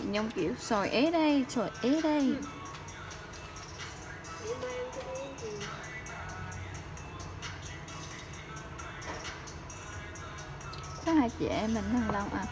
Nhung kiểu sồi ế đây, sồi ế đây. Có hai chị em mình thằng Long à.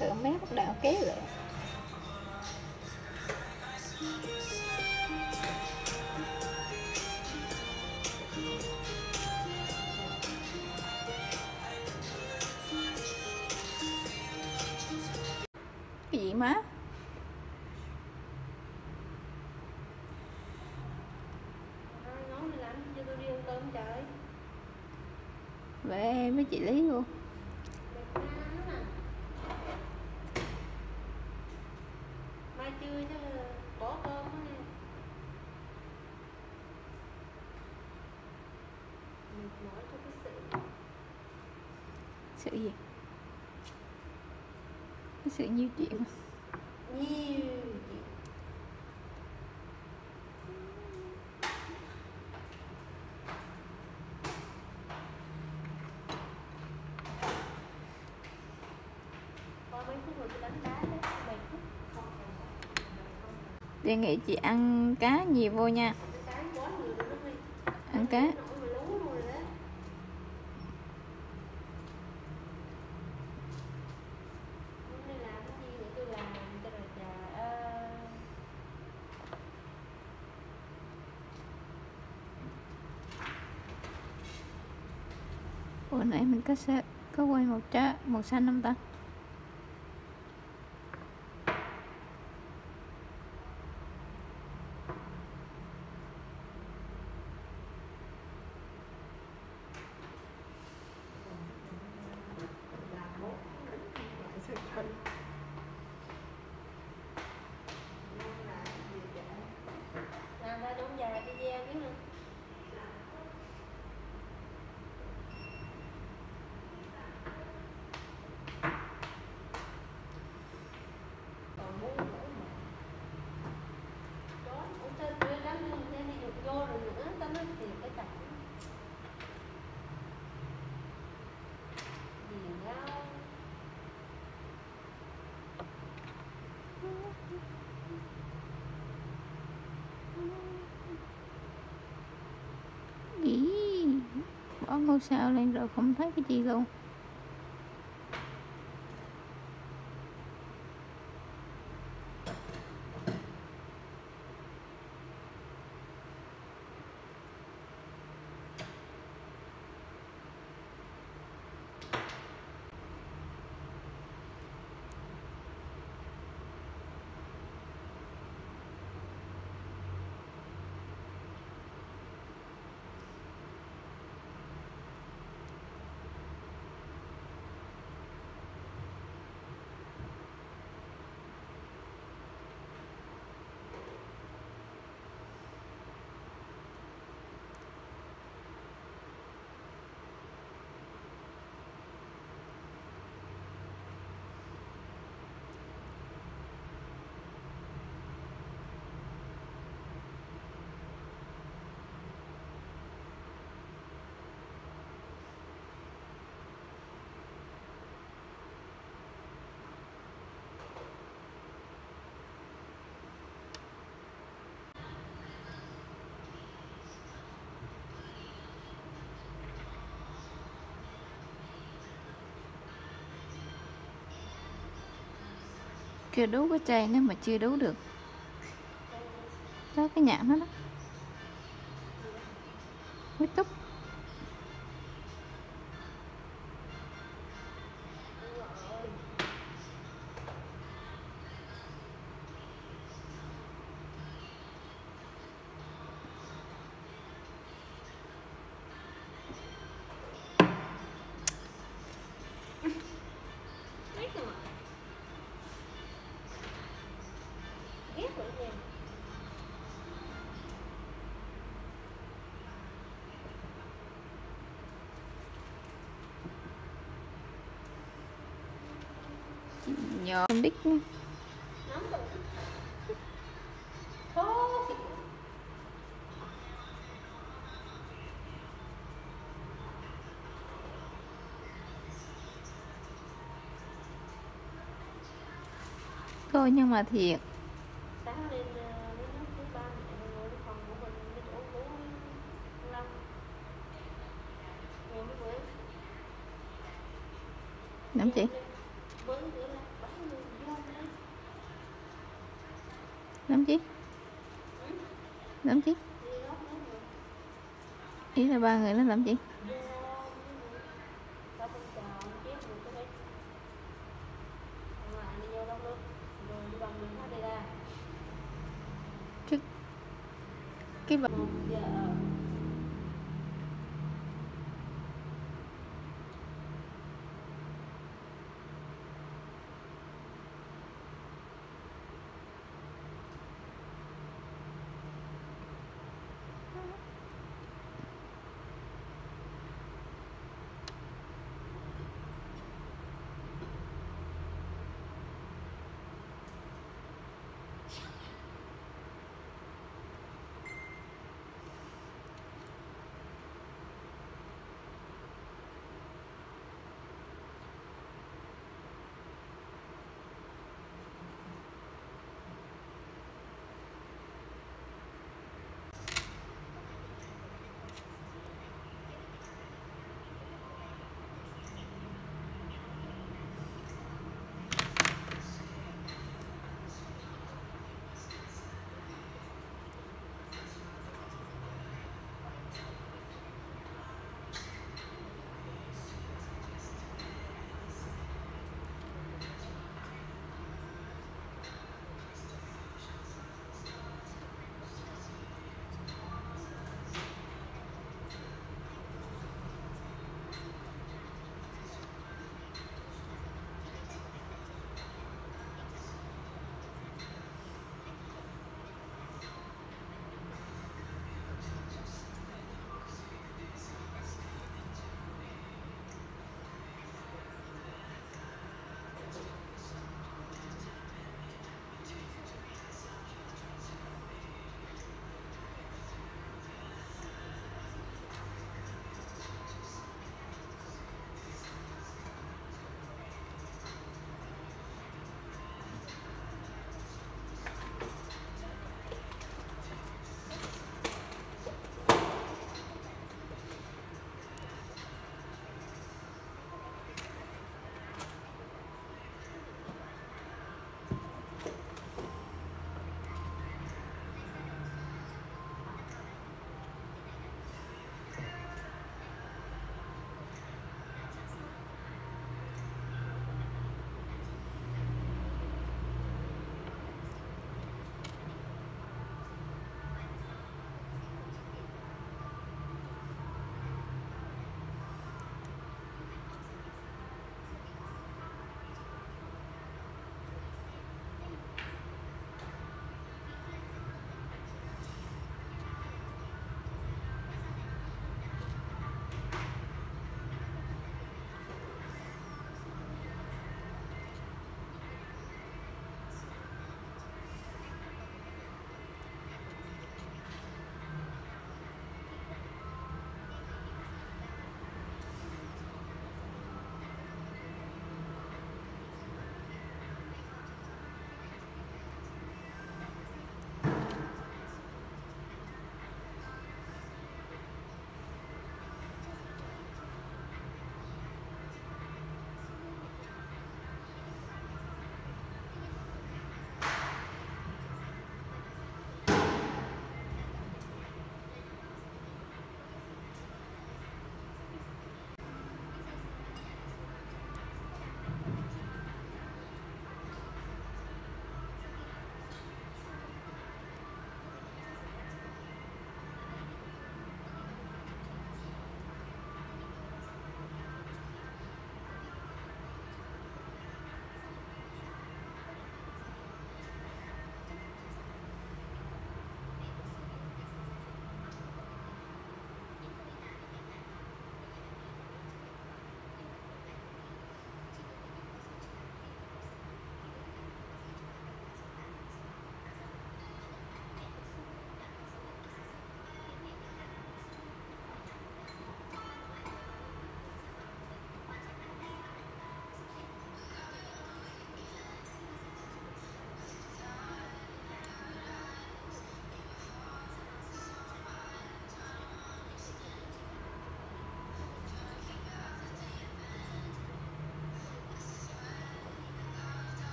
Sợ mé bắt đầu kéo lại. Cái gì má? Nấu mày làm cho tôi đi ăn cơm trời. Về với chị Lý luôn. Mai trưa chứ bỏ cơm á nè. Nói cho cái sự. Sự gì? Cái sự nhiêu chuyện. Nhiều chuyện. Qua mấy phút rồi tôi đánh đá đấy, 7 phút. Đề nghị chị ăn cá nhiều vô nha. Cái quá nhiều rồi đó mày. Ăn cá. Nổi mà lú rồi đấy. Hôm nay làm cái gì để tôi làm cho rồi trời ơi. Bữa nãy mình có quay màu xanh không ta? Làm ra đống dài video biết không? Còn muốn nữa mà. Đó, cũng tên tôi lắm nhưng mà đi được vô rồi nữa, tao nói tìm cái tập. Gì đâu. Ý, bỏ ngôi sao lên rồi không thấy cái gì luôn. Kêu đú cái chai nếu mà chưa đú được. Đó cái nhạc đó đó. Huyết túc. Biết rồi mà. Ghét rồi nè. Nhờ không biết. Nóng rồi. Thô thiệt. Thôi nhưng mà thiệt. Sáng lên lấy nước thứ ba mẹ ngồi cái phòng của mình cái chỗ bố Long ngồi với bữa Làm chị. mới nữa là bắt Làm chi? đi góp mấy người Ý là ba người nó làm gì? vô sao không chào ông chết được cái đấy ngoài đi vô đông luôn rồi đi bằng đường khác đi ra Cái cái bà 1 giờ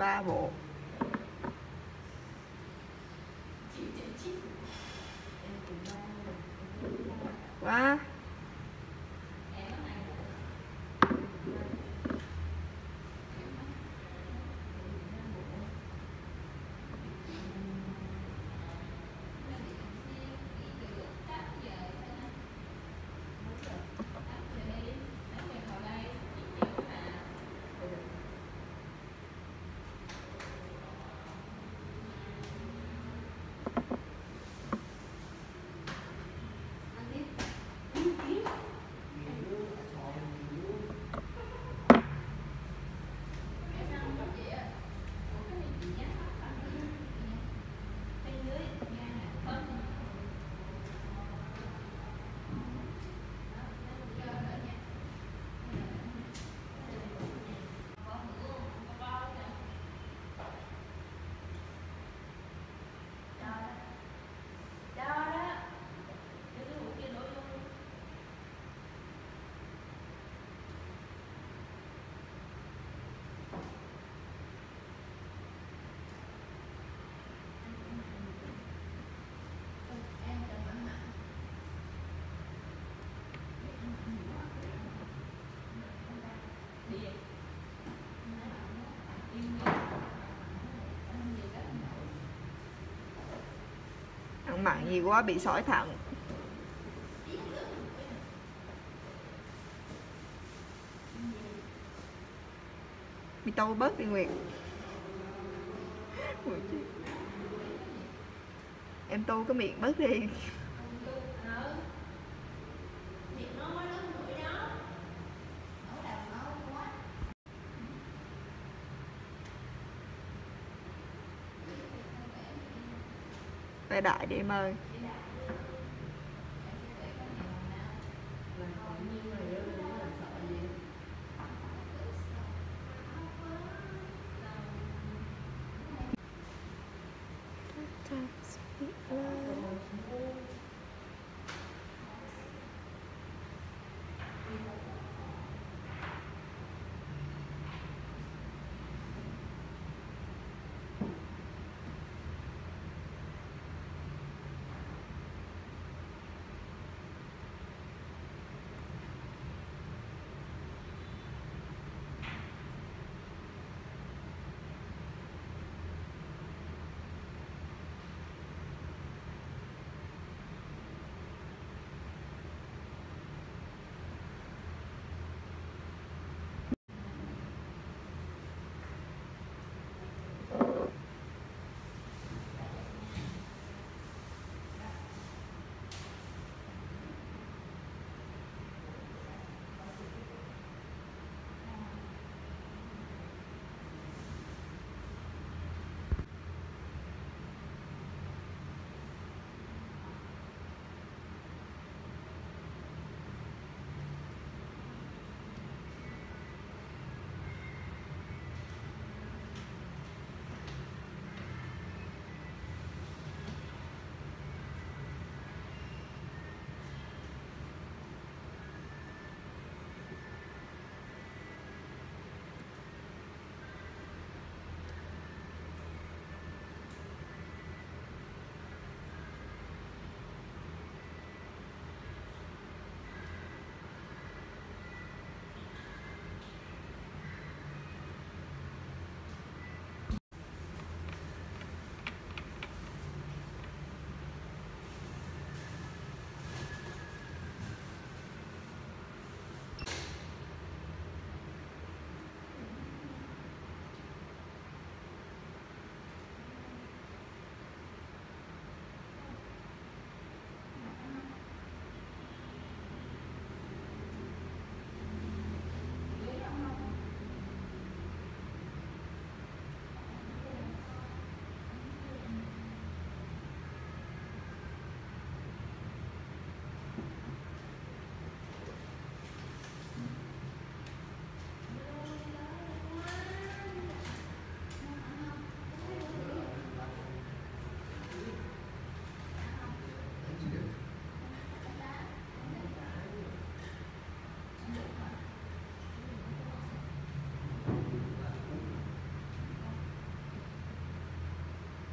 3 bộ. Quá. Ăn mặn nhiều quá bị sỏi thận. Bị tô bớt đi Nguyệt. Em tô cái miệng bớt đi. Tay đại đi em ơi.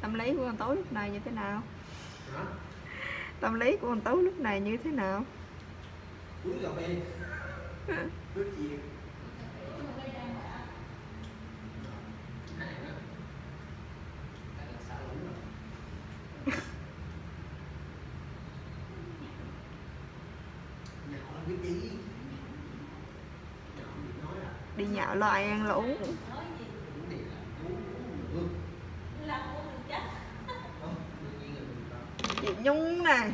Tâm lý của con Tú lúc này như thế nào? Hả? Tâm lý của con Tú lúc này như thế nào? Uống cà phê. Nước chiên. Đi nhạo lo ai ăn lũ. Chị Nhung này.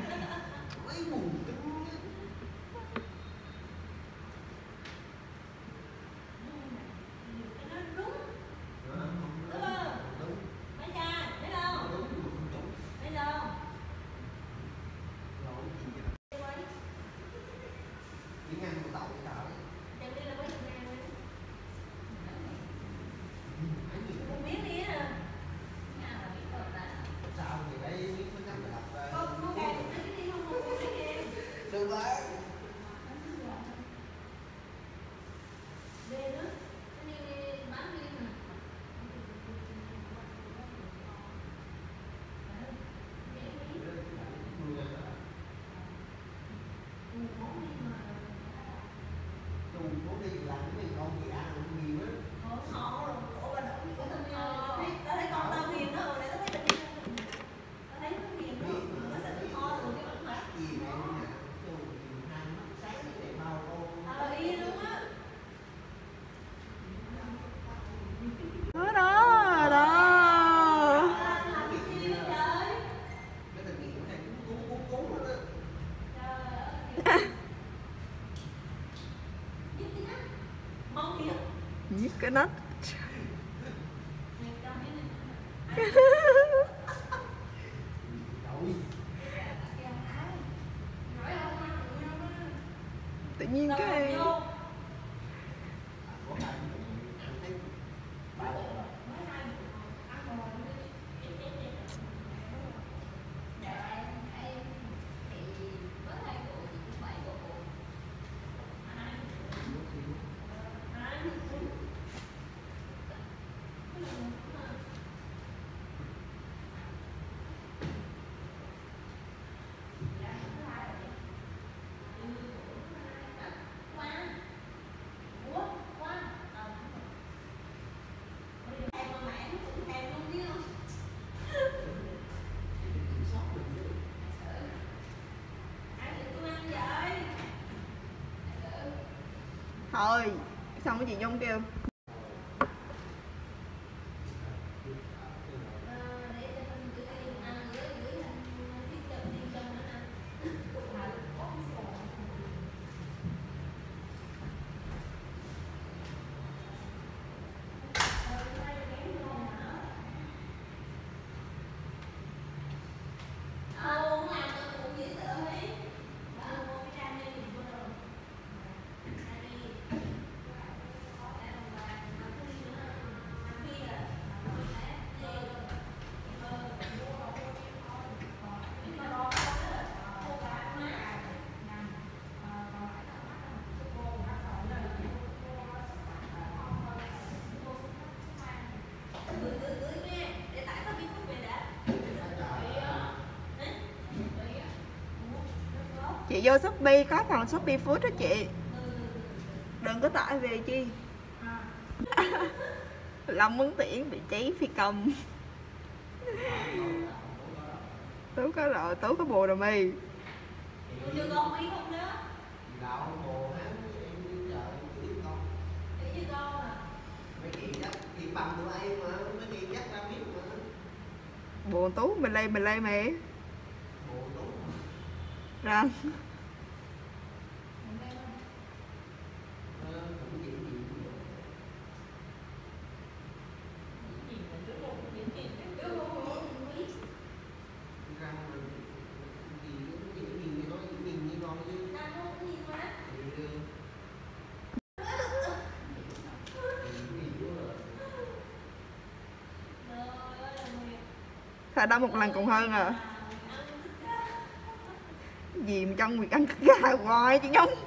Nhức cái nách. Tự nhiên cái thôi xong cái chị Nhung kêu chị vô Shopee có phần Shopee Food đó chị, đừng có tải về chi. Long Mấn Tiễn bị cháy phi công. Tú có rồi, Tú có bồ đầm mi. Bồ Tú mình lên mẹ. Răng. Thôi đó một lần còn hơn à. Gì mà trong việc ăn gà hoài chứ nhông.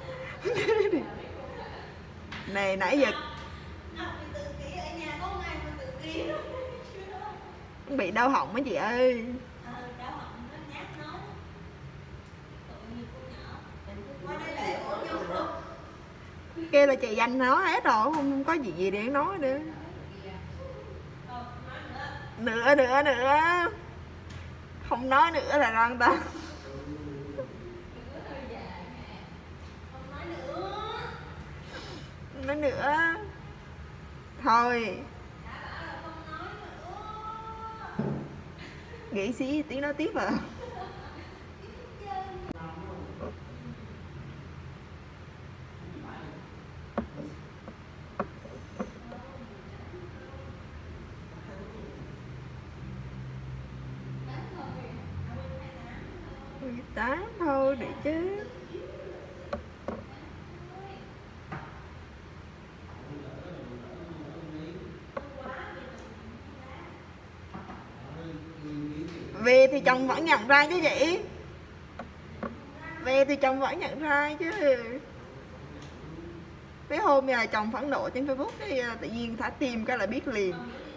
Này nãy giờ Bị đau họng á chị ơi. Kêu là chị dành nó hết rồi, không có gì để nói nữa. Nữa không nói nữa là đoan ta. Nói nữa thôi. Nghĩ xí tí nói tiếp à. Tám thôi để chứ. Về thì chồng vẫn nhận ra chứ chị. Về thì chồng vẫn nhận ra chứ. Mấy hôm là chồng phẫn nộ trên Facebook cái tự nhiên thả tim cái là biết liền.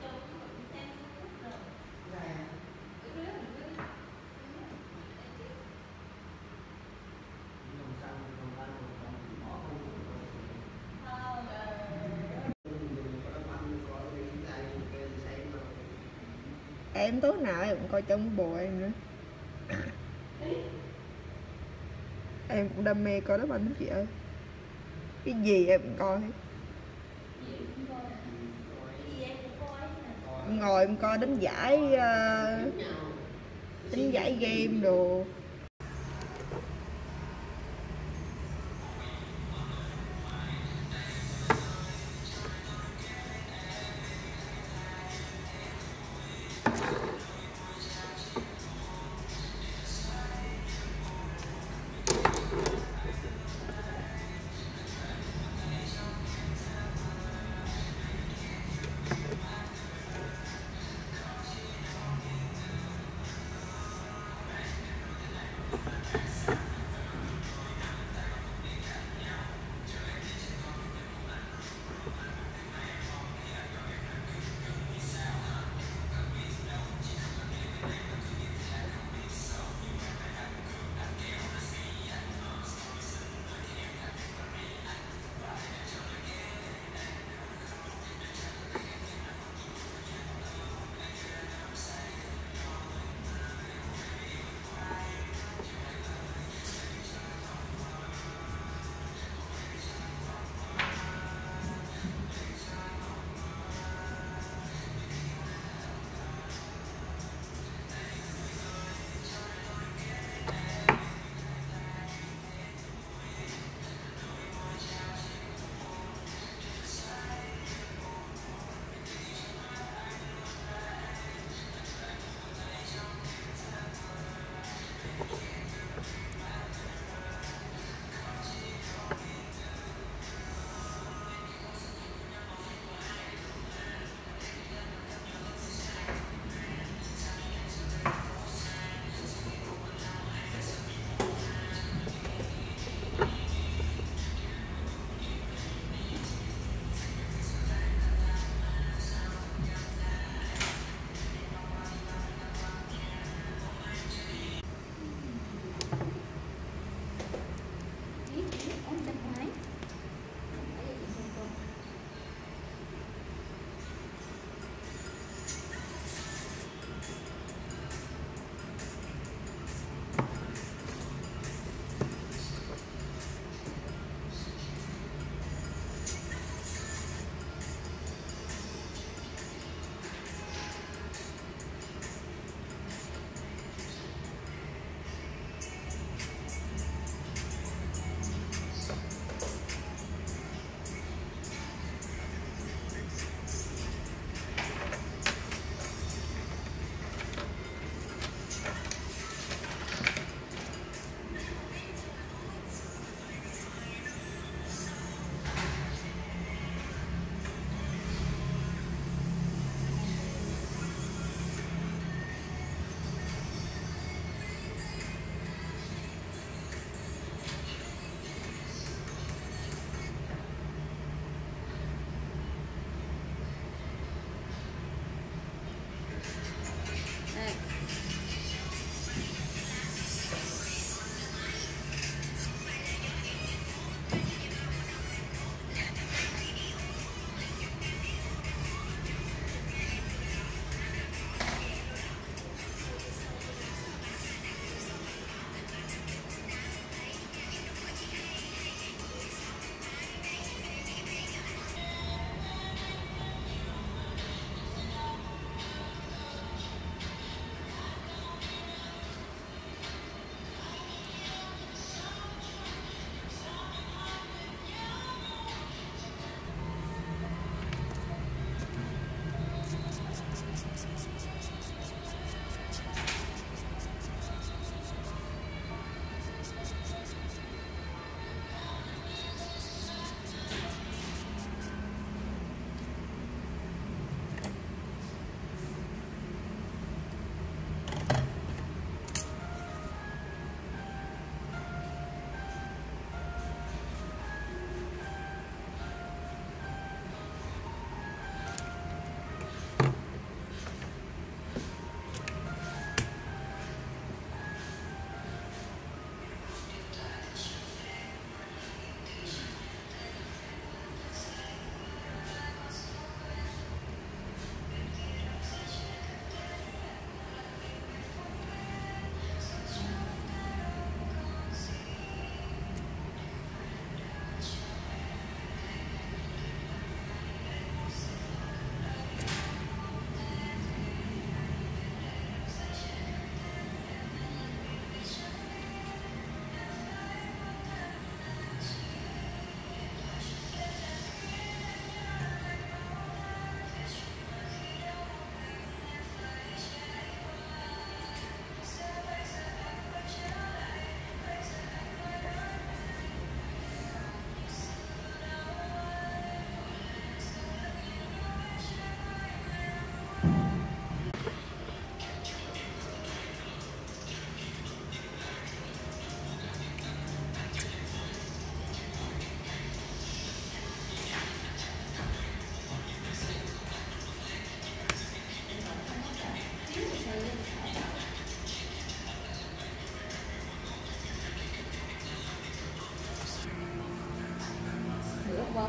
Em tối nào em cũng coi trong bộ em nữa. Em cũng đam mê coi đá banh lắm chị ơi. Cái gì em cũng coi hết. Ngồi em coi đánh giải game đồ.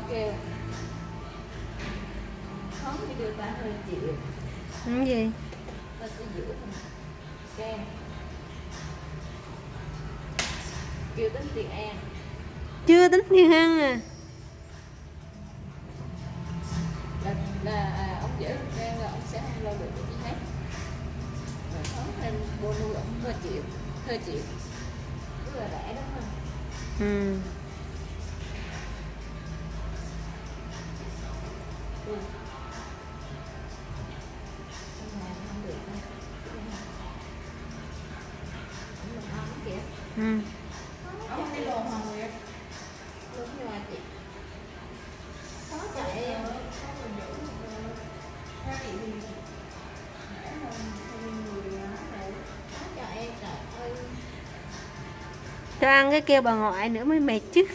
kêu không thì được 30 triệu. Cái gì? Ta sẽ giữ phần xem kêu tính tiền An. Chưa tính tiền ăn à? Là ông giữ An là ông sẽ không lo được gì hết. Rồi tháng nên bonus ông 2 triệu, 2 triệu rất là rẻ đó không? Ừ. Không được đâu. Cũng ngon lắm kìa. Ừ. Ông đi lồn Hoàng Nguyệt. Đúng rồi chị. Có chạy em. Cho ăn cái kêu bà ngoại nữa mới mệt chứ.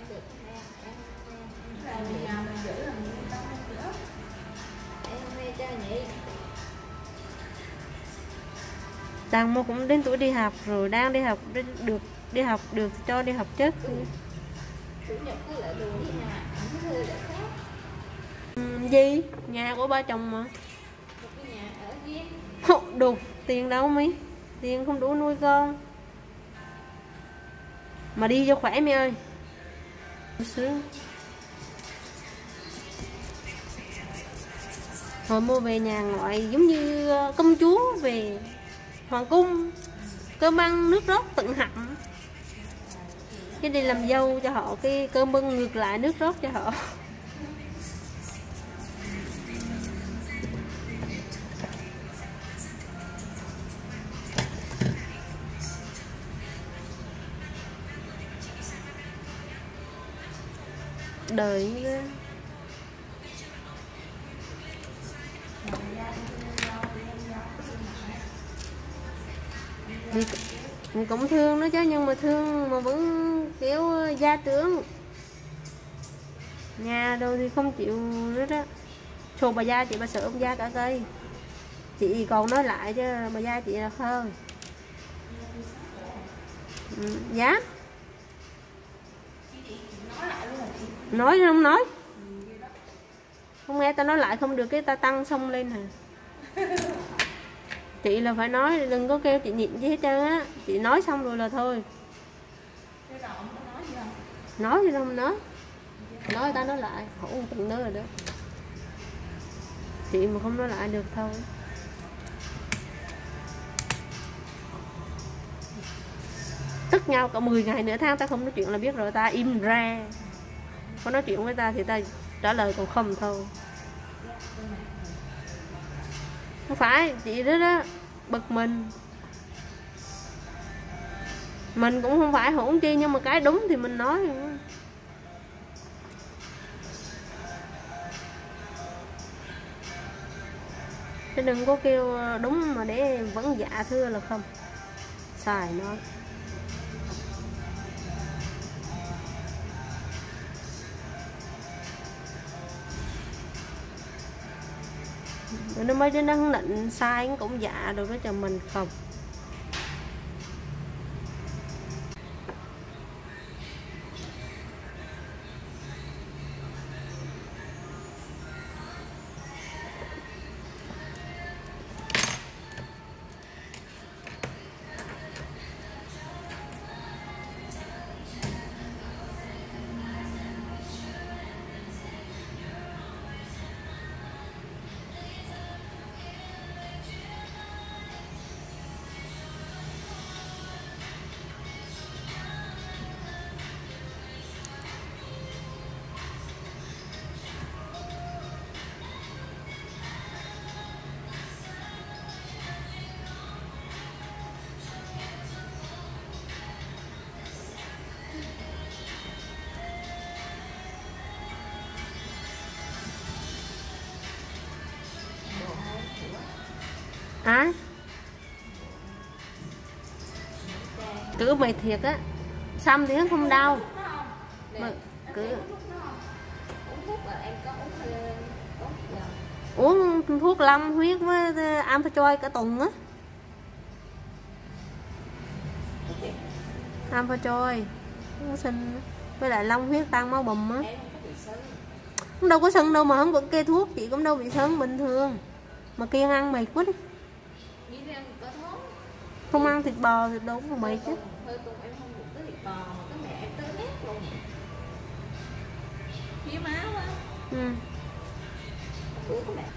Đang mua cũng đến tuổi đi học rồi, đang đi học đi học được cho đi học trước. Chủ nhật có lại đường đi nhà, không thuê lại khác. Gì? Nhà của ba chồng mà. Một cái nhà ở riêng. Không đủ tiền đâu mấy, tiền không đủ nuôi con. Mà đi cho khỏe mi ơi. Sướng. Hồi mua về nhà ngoại giống như công chúa về hoàng cung, cơm ăn nước rót tận hạnh. Chứ đi làm dâu cho họ cái cơm bưng ngược lại nước rót cho họ. Đời như thế. Mình cũng thương nó chứ, nhưng mà thương mà vẫn kiểu gia trưởng. Nhà đâu thì không chịu nữa đó. Xô bà gia chị, bà sợ ông gia cả cây. Chị còn nói lại chứ bà gia chị là khơi. Dạ. Nói không nói. Không nghe tao nói lại không được cái ta tăng xong lên hả? Chị là phải nói, đừng có kêu chị nhịn gì hết trơn á. Chị nói xong rồi là thôi. Nói gì đâu mà nói. Nói ta nói lại, khổ từng nữa rồi đó. Chị mà không nói lại được thôi. Tức nhau cả 10 ngày nửa tháng ta không nói chuyện là biết rồi, ta im ra. Có nói chuyện với ta thì ta trả lời, còn không thôi. Không phải, chị đó đó, bực mình. Mình cũng không phải hỗn chi, nhưng mà cái đúng thì mình nói. Chứ đừng có kêu đúng mà để vẫn dạ thưa là không. Xài nói. Nó mới đến nó nịnh sai cũng dạ rồi, với cho mình không. Ai? Cứ mày thiệt á. Xăm thì hắn không đau. Mà cứ Uống thuốc là em có uống thuốc lâm huyết với amphoterol cả tuần á. Amphoterol uống sinh với lại long huyết tăng máu bùm á. em không có bị sưng. Không đâu có sưng đâu mà không có kê thuốc, chị cũng đâu bị sưng bình thường. Mà kia ăn mệt quá đi. Nghĩ ra có thốn. Không ăn thịt bò thì đâu có mệt chứ. Hơi tuần em không được tới thịt bò mà cái mẹ em tới nét luôn. Phía má quá. Ừ. Bữa của mẹ.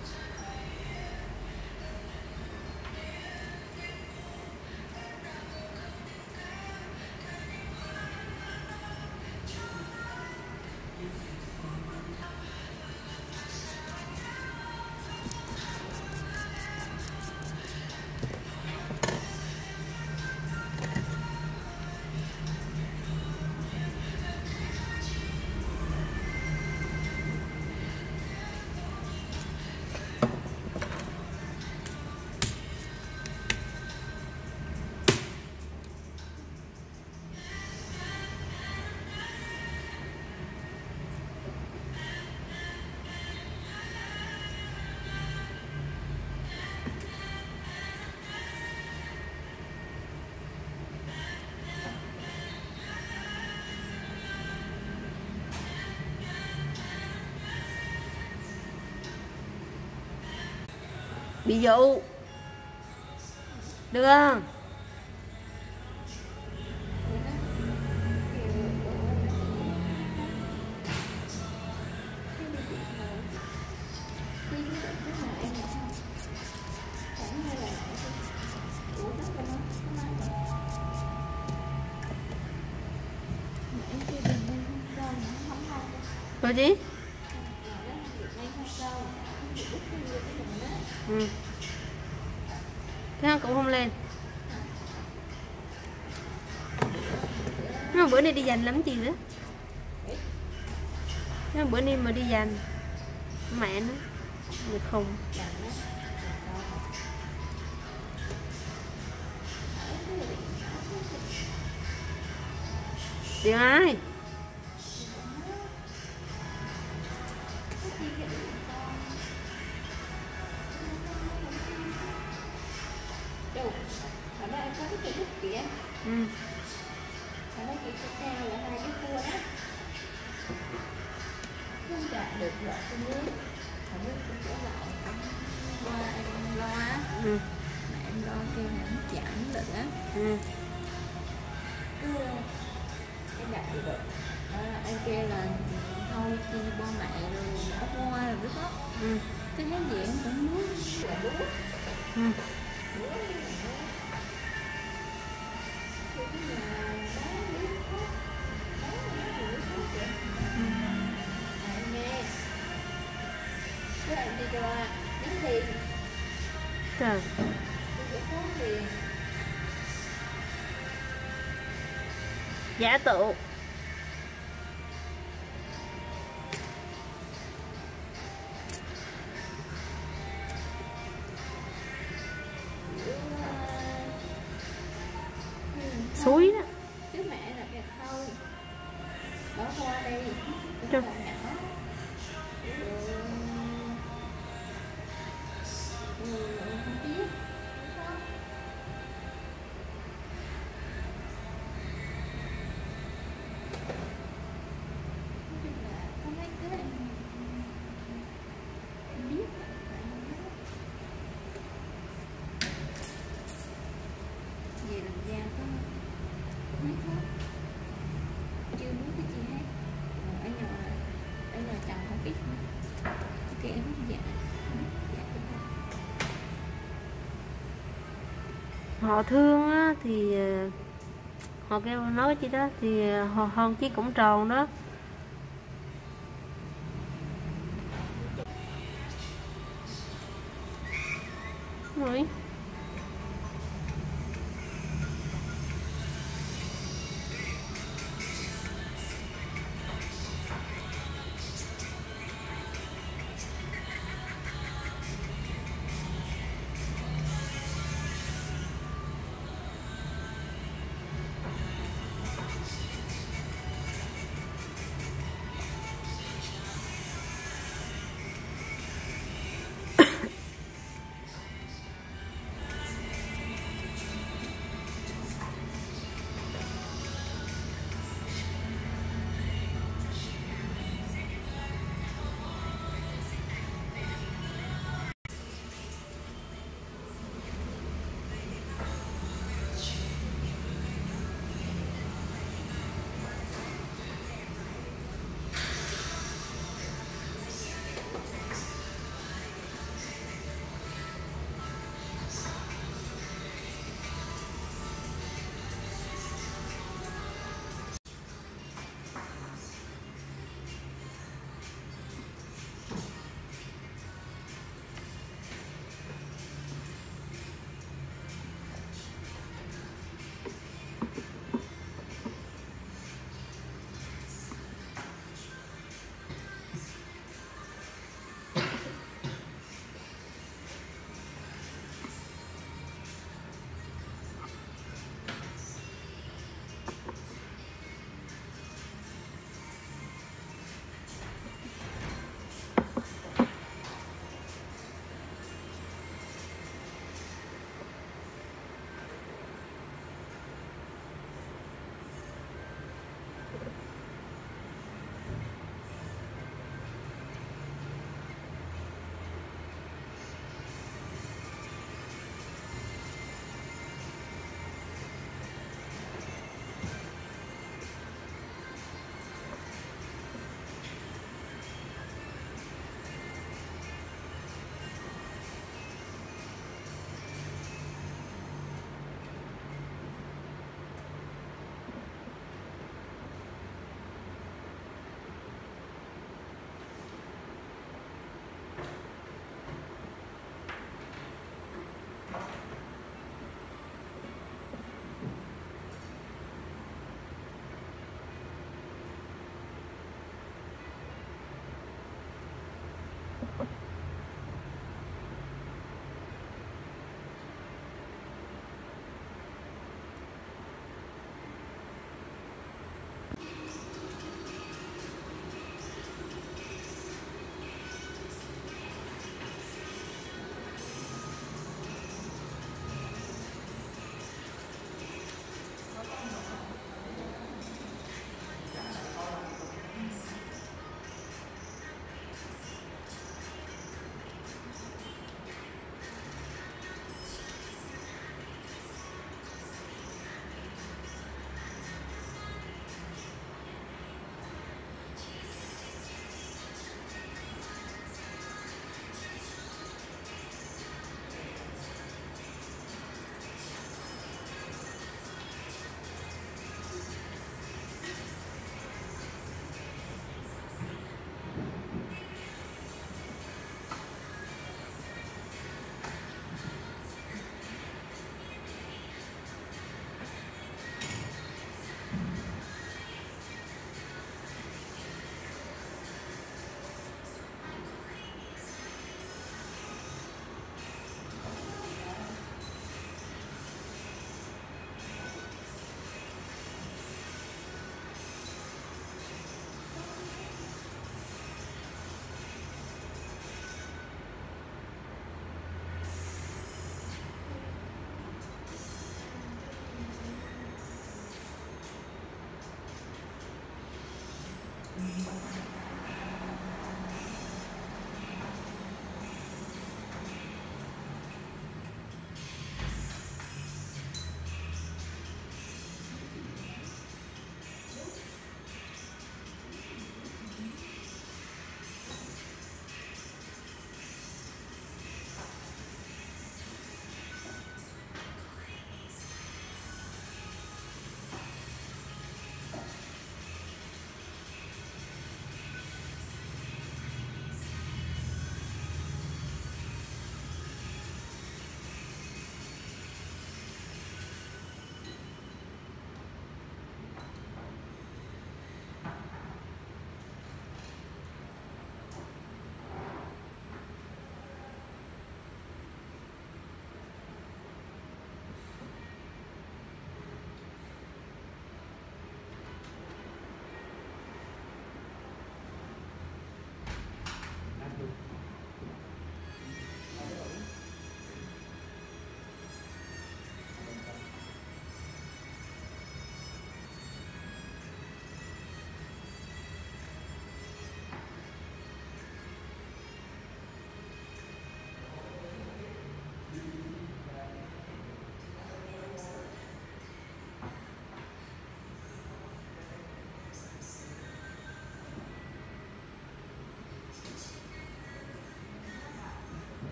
Bị dụ được không? Rồi gì? Ừ. Thế cũng không lên. Nhưng mà bữa nay đi dành lắm gì nữa. Nhưng mà bữa nay mà đi dành mẹ nó người khùng. Điều ai? Đâu, ở đây em có cái Facebook kìa. Ừ. Ở đây chị sẽ treo là 2 cái cua đó. Không đạt được loại cái nước. Không biết cũng trở lại. Qua em lo á. Ừ. Mà em lo kêu là nó chạm được á. Ừ. Cứ em đạt được. Em kêu là thôi khi ba mẹ rồi bỏ qua rồi biết đó. Ừ. Cái thấy gì em cũng muốn là bú. Ừ. Trời. Giả tụ. Suối đó. Chứ mẹ là kẹt thôi. Bỏ qua đây. Trời. Về làm da có mấy thứ chưa muốn cái gì hết. Ở nhà chồng không ít nữa. Cái em không dạ. Họ thương á, thì họ kêu nói chi đó thì họ hòn chí cũng tròn đó. Rồi.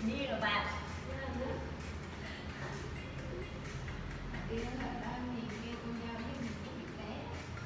Đi rồi bạn. Đi là đang nhìn kia con dao với mình cũng bị té.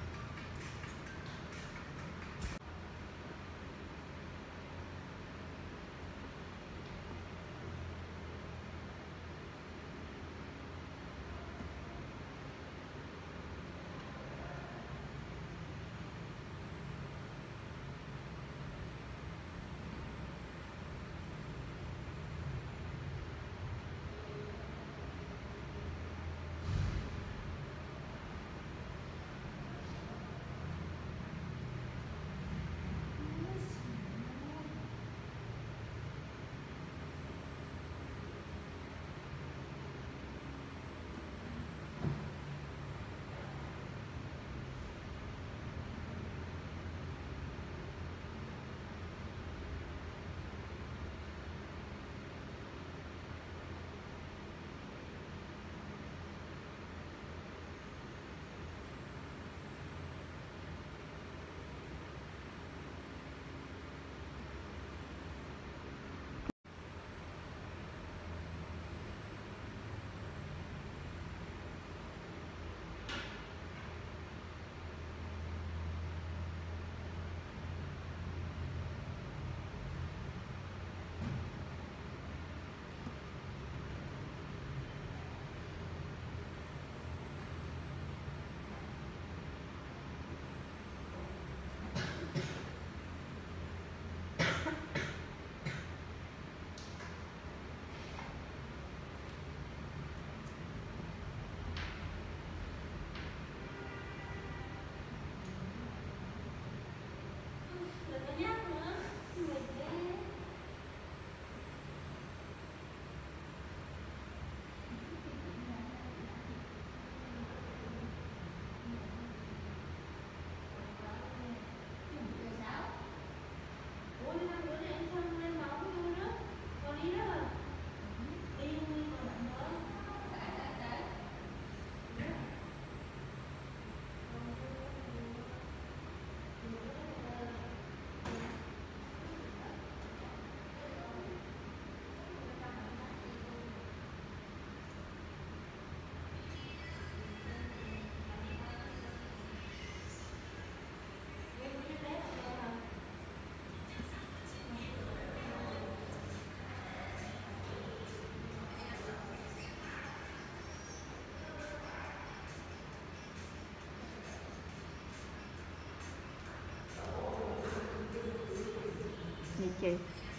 Gì chị?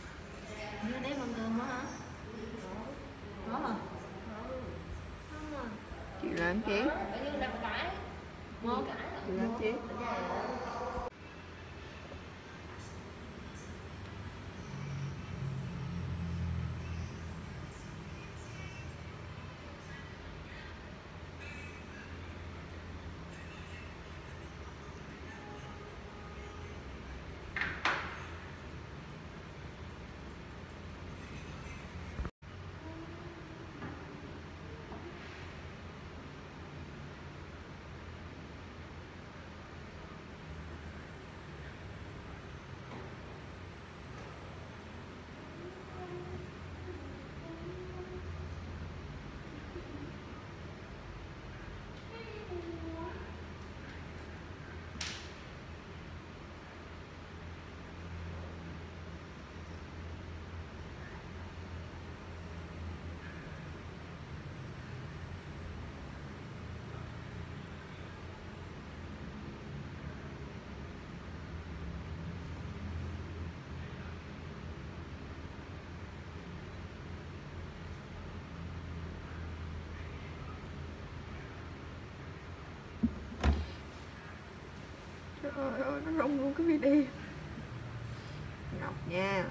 Như đấy bằng cơm hả? Có hả? Chị làm chi? Bao nhiêu 5 cái? 1 cái. Chị làm chi? Trời ơi, nó rung luôn cái video. Ngọc nha.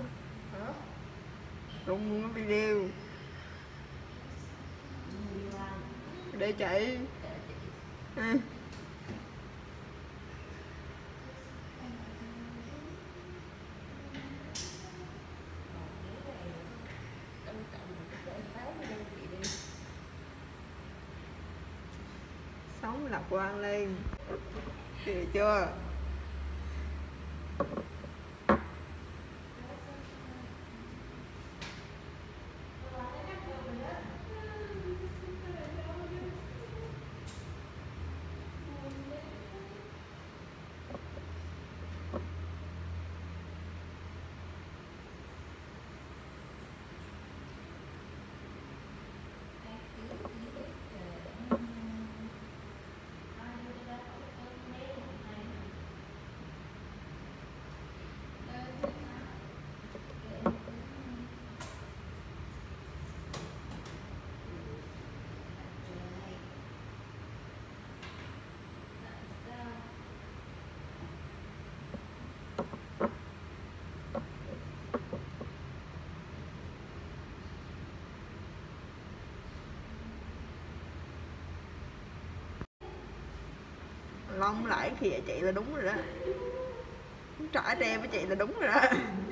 Rung luôn cái video. Để chị. À. Sống lạc quan lên. Kìa chưa? ông lại khi vậy chị là đúng rồi đó, trả tre với chị là đúng rồi đó.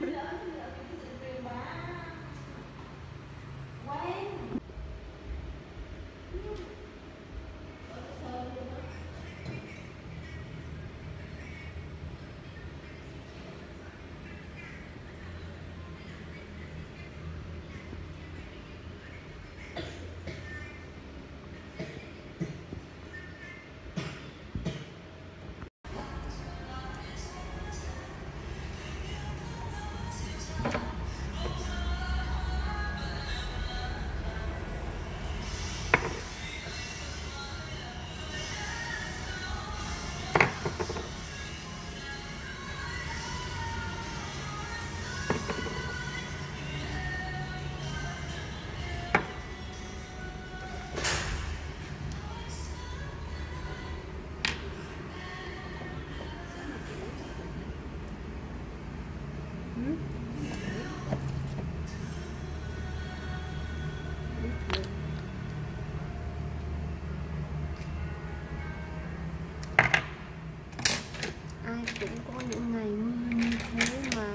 Ai cũng có những ngày mưa như thế mà.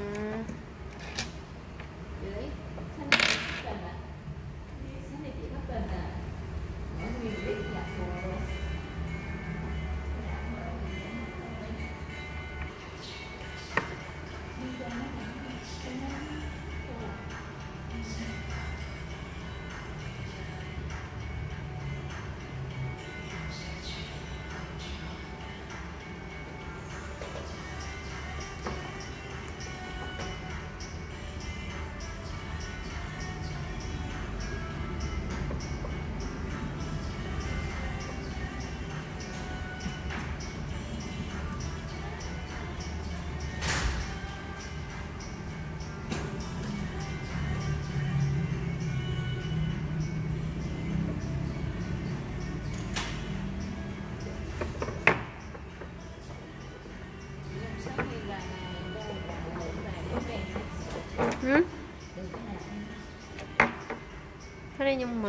Đấy, sao này chị cần à? Sao này chị có cần à? Nói mình biết là rồi. Thế đây nhưng mà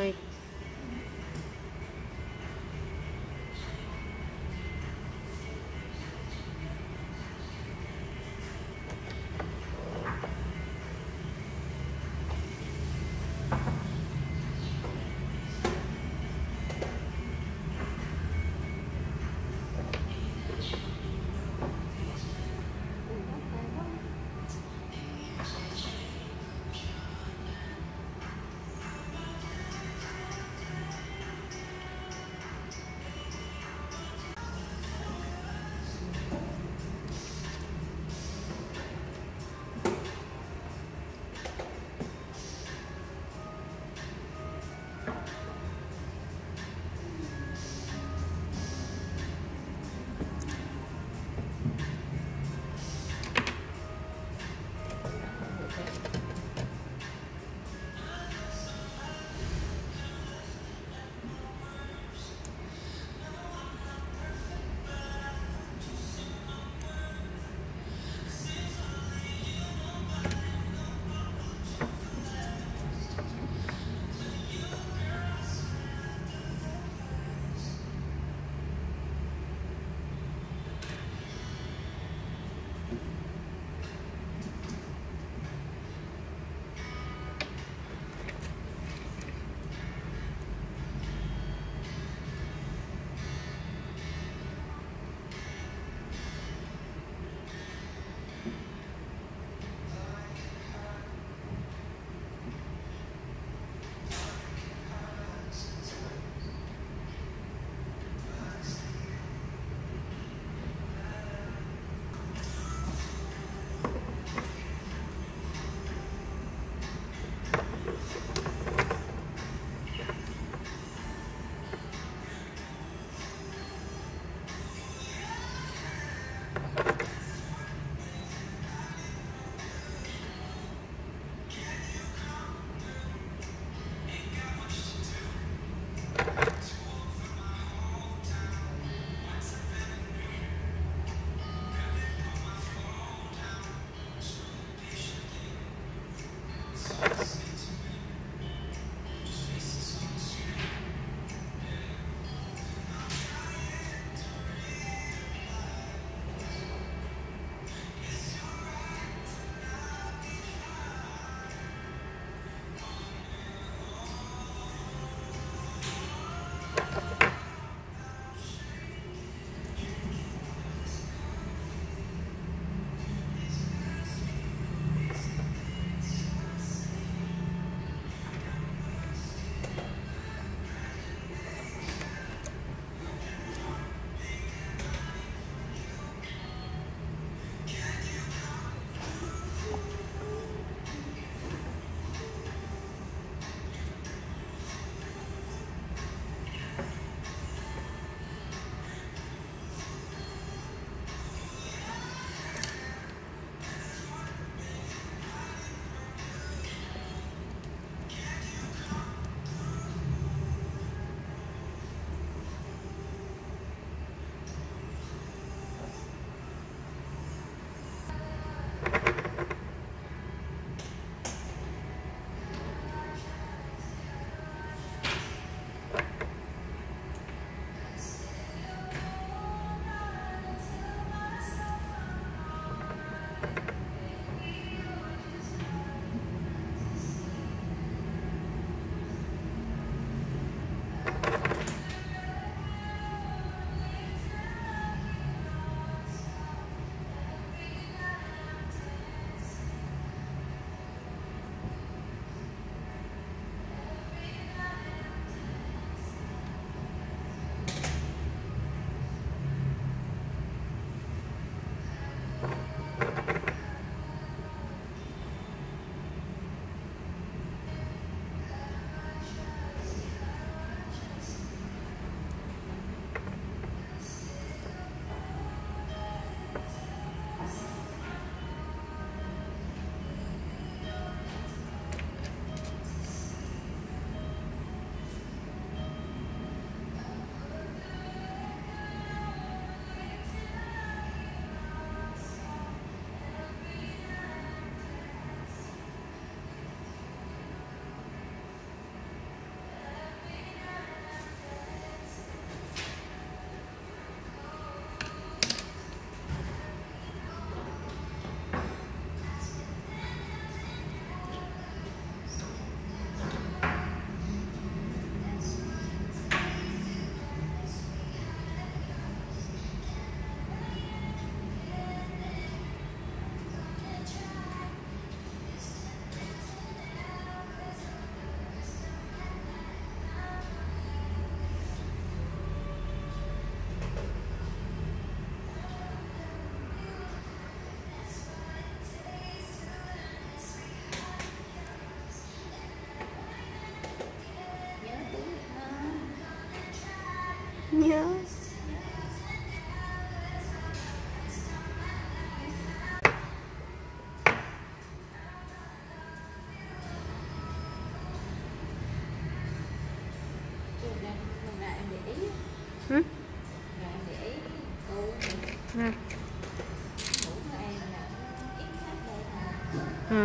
Ừ.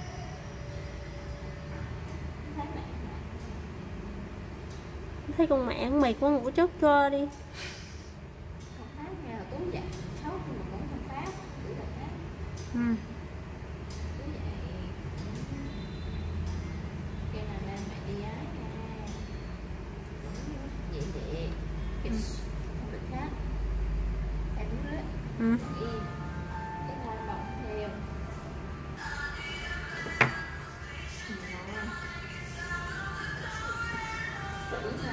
Thấy mẹ Thấy con mẹ mày có ngủ trước cho đi. không phát nghe là Tú dậy sốt nhưng mà cũng không phát, Tú là phát. Ừ. Tú dậy cái là lên mẹ đi ái nha, vậy vậy cái không được khác, em đứng đó Ừ. yên, cái môi bỏng theo. Xử nào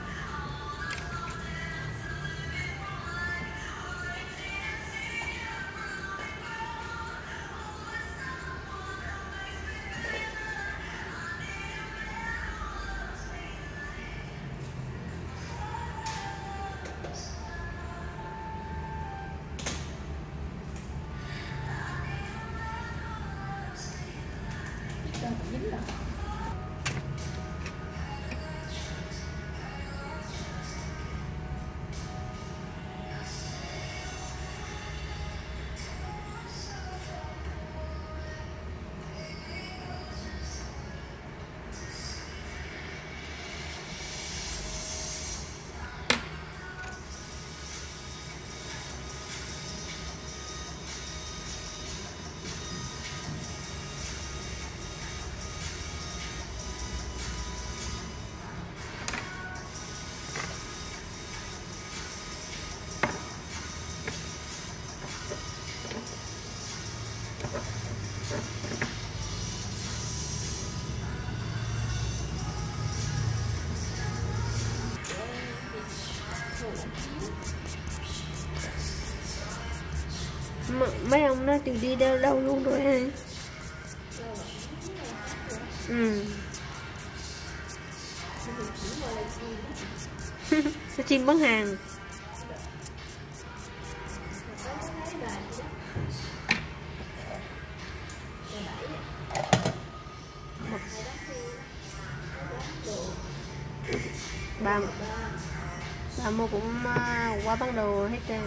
đâu mà dính đâu. Mấy ông nó thì đi đâu đâu luôn rồi hả? Ừ. Nó chim bán hàng. Bà mua cũng qua bán đồ hết trơn.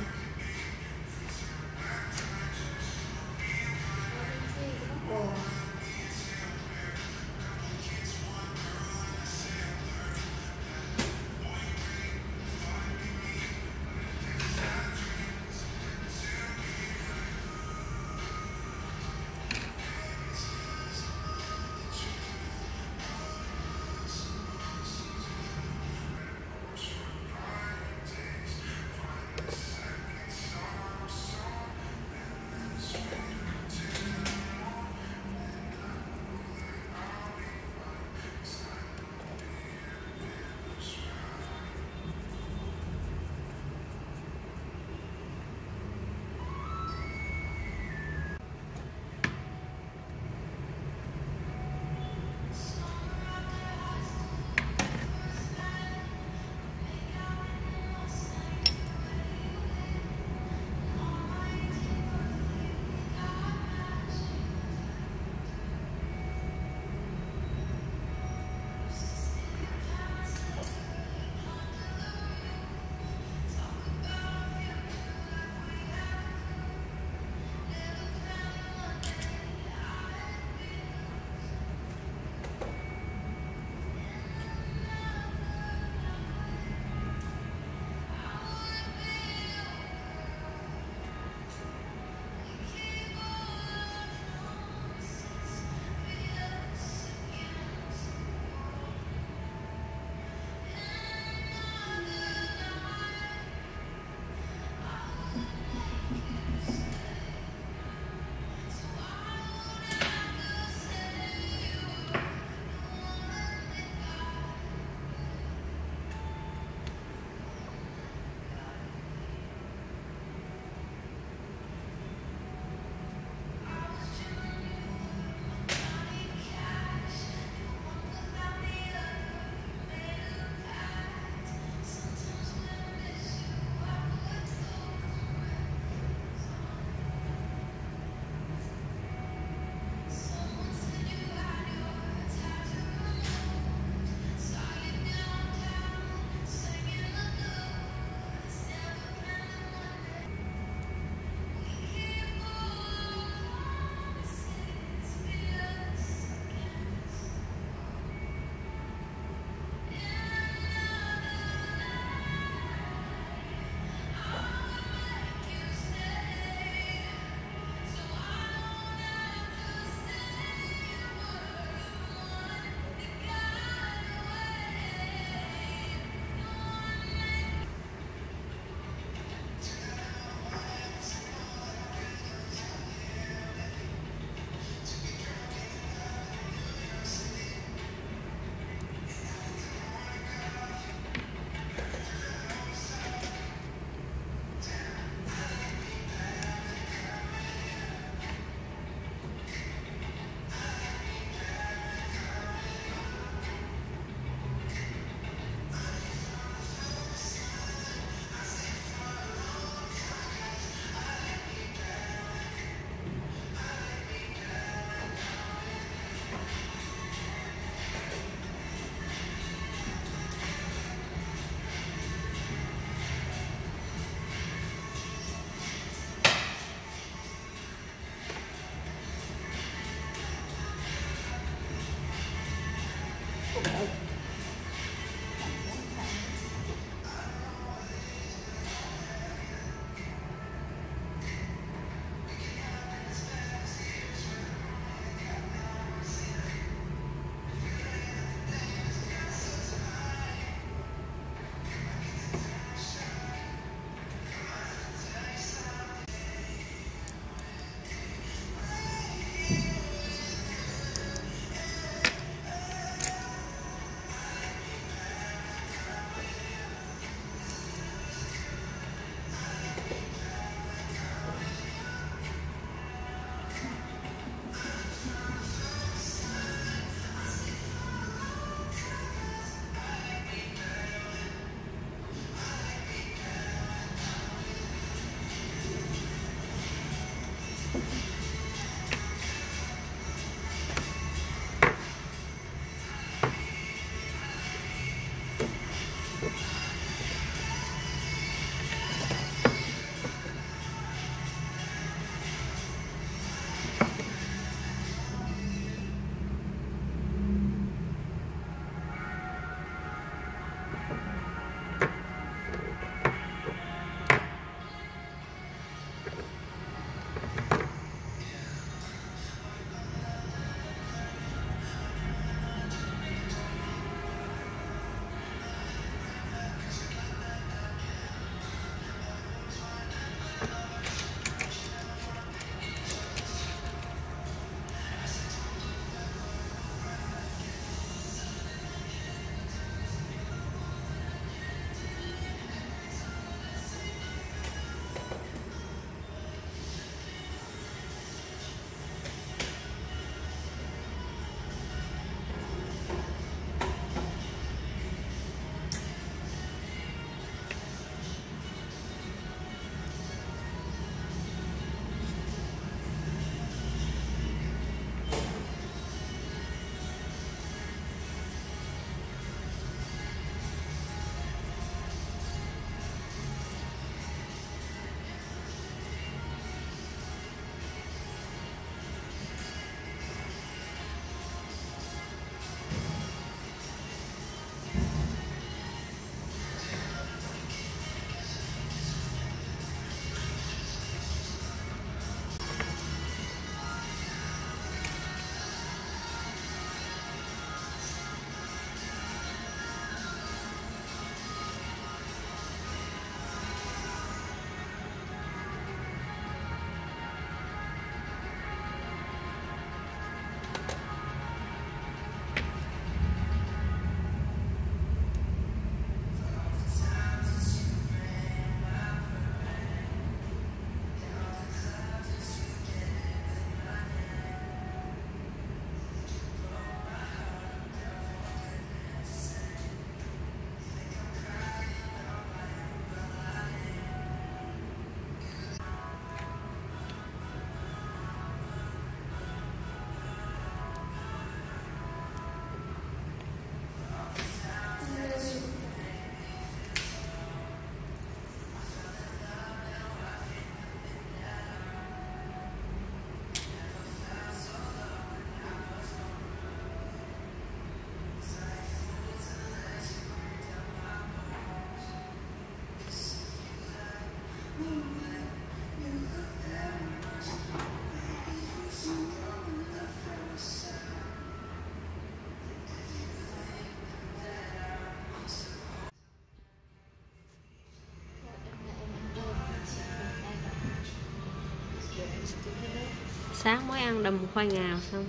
sáng mới ăn đầm khoai ngào xong.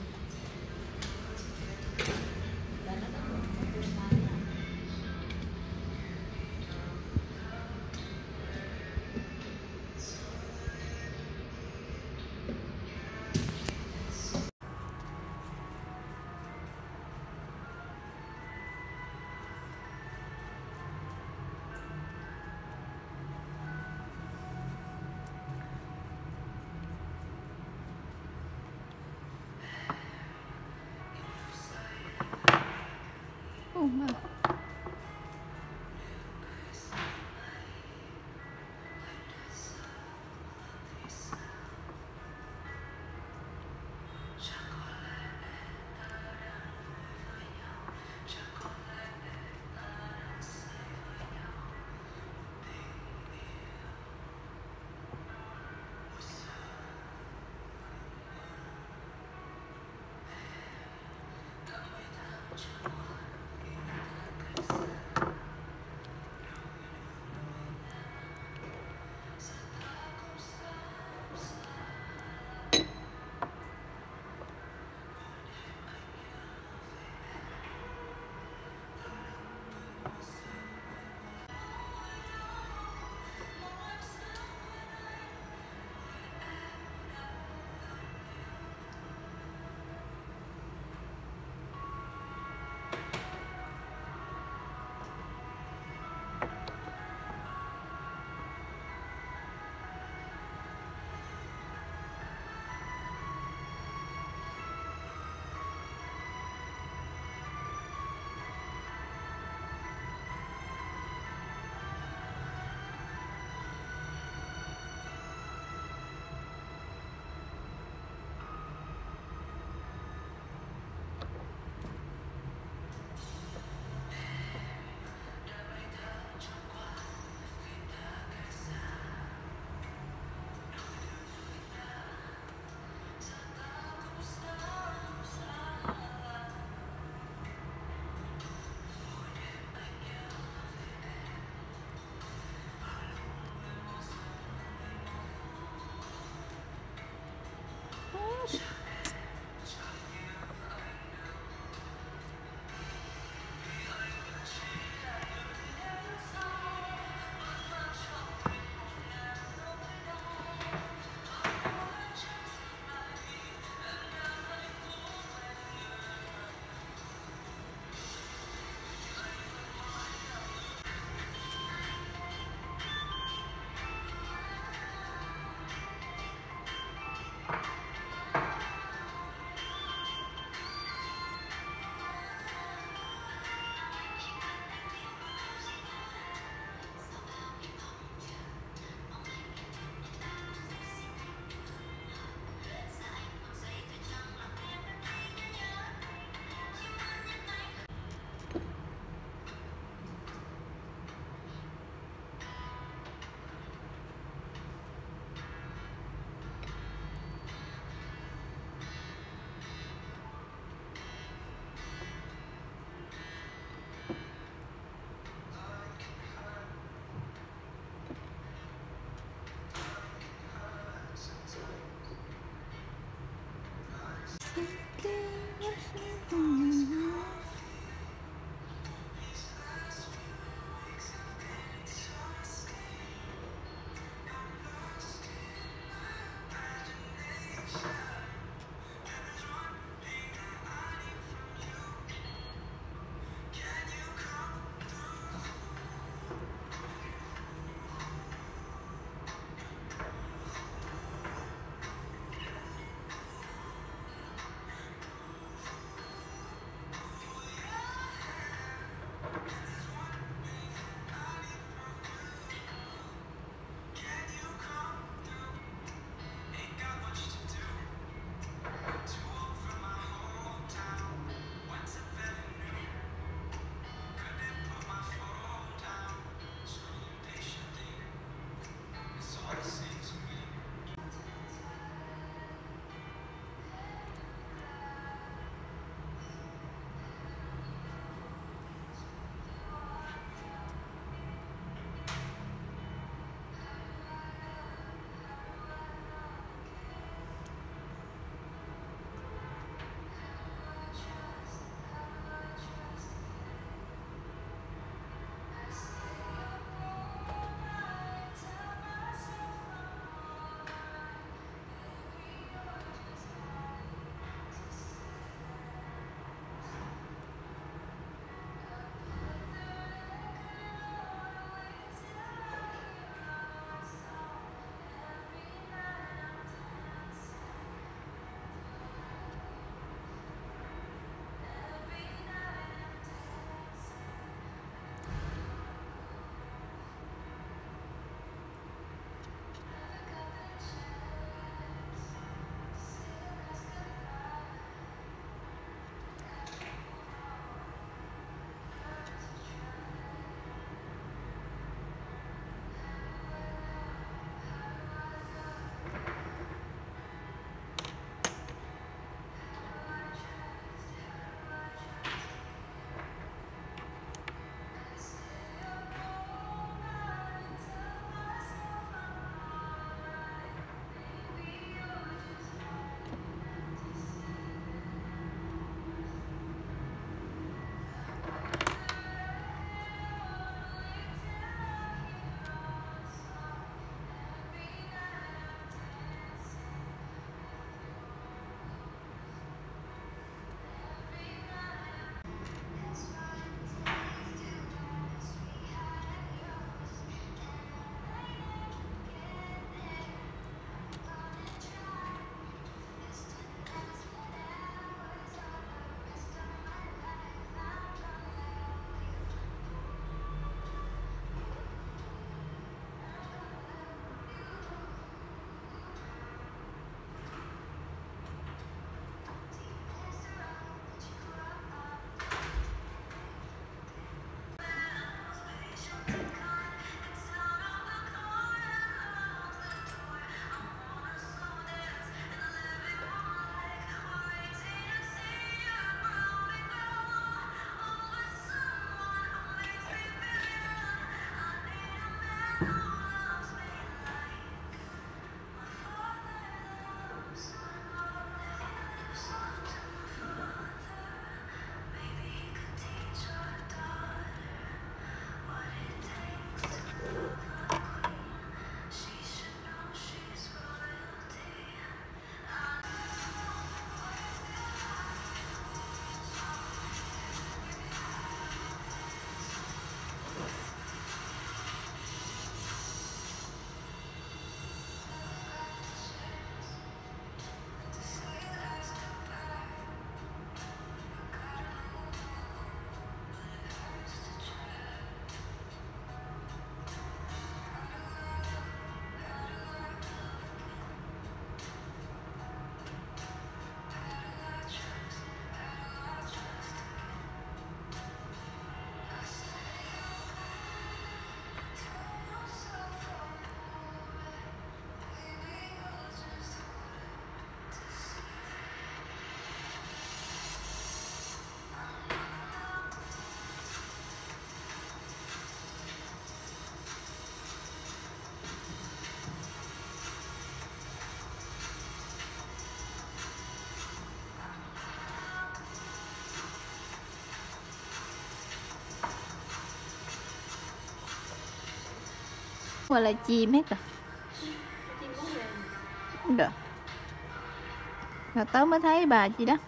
qua là chim hết rồi. chim bóng vàng. Được. Rồi tớ mới thấy bà gì đó,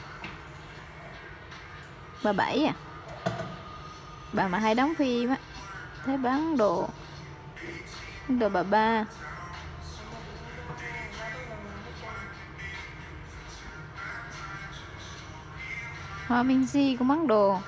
bà Bảy à, bà mà hay đóng phim á, thấy bán đồ bà Ba. Hoa Minh Si cũng bán đồ.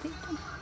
tiếp.